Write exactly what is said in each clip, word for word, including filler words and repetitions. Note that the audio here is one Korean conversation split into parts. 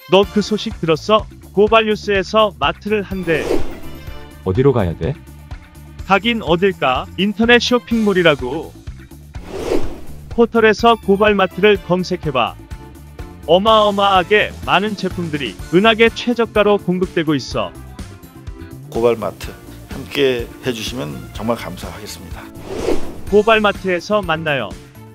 너 그 소식 들었어? 고발뉴스에서 마트를 한대. 어디로 가야 돼? 가긴 어딜까? 인터넷 쇼핑몰이라고. 포털에서 고발마트를 검색해봐. 어마어마하게 많은 제품들이 은하계 최저가로 공급되고 있어. 고발마트 함께 해주시면 정말 감사하겠습니다. 고발마트에서 만나요.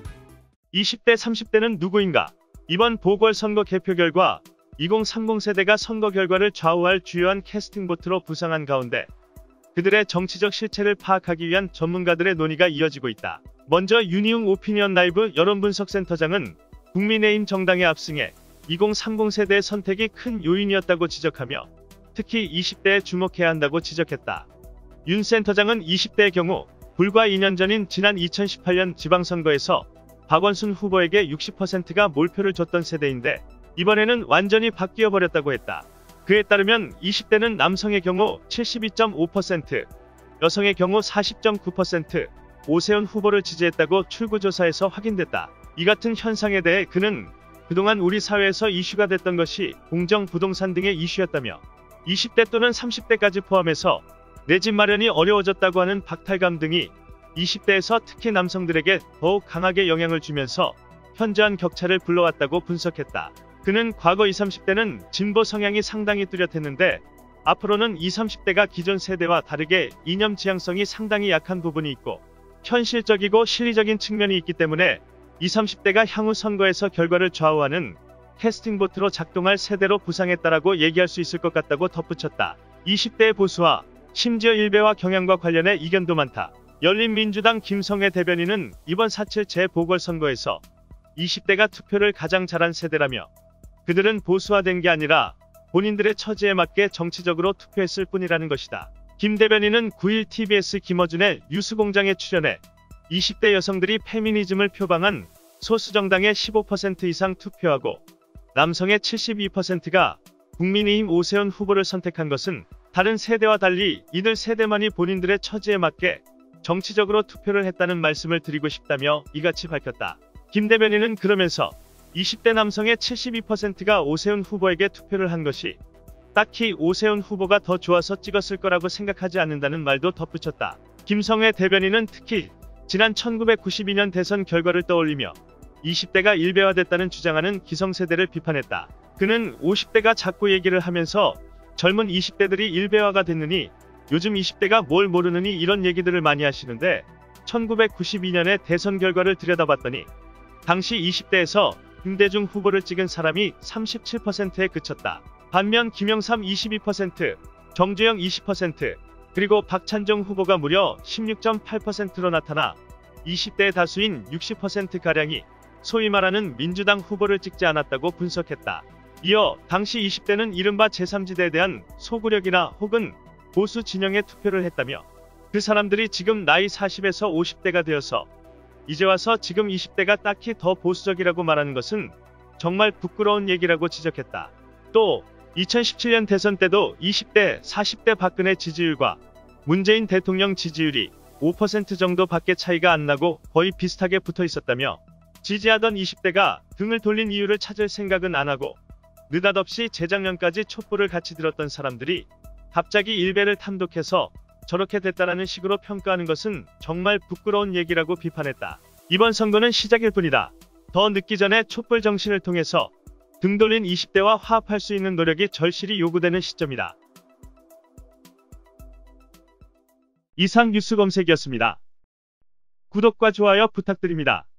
이십 대 삼십 대는 누구인가? 이번 보궐선거 개표 결과 이공삼공 세대가 선거 결과를 좌우할 주요한 캐스팅 보트로 부상한 가운데 그들의 정치적 실체를 파악하기 위한 전문가들의 논의가 이어지고 있다. 먼저 윤희웅 오피니언 라이브 여론분석센터장은 국민의힘 정당의 압승에 이공삼공 세대의 선택이 큰 요인이었다고 지적하며 특히 이십 대에 주목해야 한다고 지적했다. 윤 센터장은 이십 대의 경우 불과 이 년 전인 지난 이천십팔 년 지방선거에서 박원순 후보에게 육십 퍼센트가 몰표를 줬던 세대인데 이번에는 완전히 바뀌어버렸다고 했다. 그에 따르면 이십 대는 남성의 경우 칠십이 점 오 퍼센트, 여성의 경우 사십 점 구 퍼센트 오세훈 후보를 지지했다고 출구조사에서 확인됐다. 이 같은 현상에 대해 그는 그동안 우리 사회에서 이슈가 됐던 것이 공정, 부동산 등의 이슈였다며 이십 대 또는 삼십 대까지 포함해서 내 집 마련이 어려워졌다고 하는 박탈감 등이 이십 대에서 특히 남성들에게 더욱 강하게 영향을 주면서 현저한 격차를 불러왔다고 분석했다. 그는 과거 이십, 삼십 대는 진보 성향이 상당히 뚜렷했는데 앞으로는 이십, 삼십 대가 기존 세대와 다르게 이념 지향성이 상당히 약한 부분이 있고 현실적이고 실리적인 측면이 있기 때문에 이십, 삼십 대가 향후 선거에서 결과를 좌우하는 캐스팅보트로 작동할 세대로 부상했다라고 얘기할 수 있을 것 같다고 덧붙였다. 이십 대의 보수와 심지어 일베와 경향과 관련해 이견도 많다. 열린민주당 김성애 대변인은 이번 사칠 재보궐선거에서 이십 대가 투표를 가장 잘한 세대라며 그들은 보수화된 게 아니라 본인들의 처지에 맞게 정치적으로 투표했을 뿐이라는 것이다. 김 대변인은 구 일 티비에스 김어준의 뉴스공장에 출연해 이십 대 여성들이 페미니즘을 표방한 소수정당의 십오 퍼센트 이상 투표하고 남성의 칠십이 퍼센트가 국민의힘 오세훈 후보를 선택한 것은 다른 세대와 달리 이들 세대만이 본인들의 처지에 맞게 정치적으로 투표를 했다는 말씀을 드리고 싶다며 이같이 밝혔다. 김 대변인은 그러면서 이십 대 남성의 칠십이 퍼센트가 오세훈 후보에게 투표를 한 것이 딱히 오세훈 후보가 더 좋아서 찍었을 거라고 생각하지 않는다는 말도 덧붙였다. 김성애 대변인은 특히 지난 천구백구십이 년 대선 결과를 떠올리며 이십 대가 일베화됐다는 주장하는 기성세대를 비판했다. 그는 오십 대가 자꾸 얘기를 하면서 젊은 이십 대들이 일베화가 됐느니 요즘 이십 대가 뭘 모르느니 이런 얘기들을 많이 하시는데 천구백구십이 년의 대선 결과를 들여다봤더니 당시 이십 대에서 김대중 후보를 찍은 사람이 삼십칠 퍼센트에 그쳤다. 반면 김영삼 이십이 퍼센트, 정주영 이십 퍼센트, 그리고 박찬종 후보가 무려 십육 점 팔 퍼센트로 나타나 이십 대의 다수인 육십 퍼센트가량이 소위 말하는 민주당 후보를 찍지 않았다고 분석했다. 이어 당시 이십 대는 이른바 제삼 지대에 대한 소구력이나 혹은 보수 진영에 투표를 했다며 그 사람들이 지금 나이 사십에서 오십 대가 되어서 이제 와서 지금 이십 대가 딱히 더 보수적이라고 말하는 것은 정말 부끄러운 얘기라고 지적했다. 또 이천십칠 년 대선 때도 이십 대, 사십 대 박근혜 지지율과 문재인 대통령 지지율이 오 퍼센트 정도밖에 차이가 안 나고 거의 비슷하게 붙어 있었다며 지지하던 이십 대가 등을 돌린 이유를 찾을 생각은 안 하고 느닷없이 재작년까지 촛불을 같이 들었던 사람들이 갑자기 일베를 탐독해서 저렇게 됐다라는 식으로 평가하는 것은 정말 부끄러운 얘기라고 비판했다. 이번 선거는 시작일 뿐이다. 더 늦기 전에 촛불 정신을 통해서 등 돌린 이십 대와 화합할 수 있는 노력이 절실히 요구되는 시점이다. 이상 뉴스 검색이었습니다. 구독과 좋아요 부탁드립니다.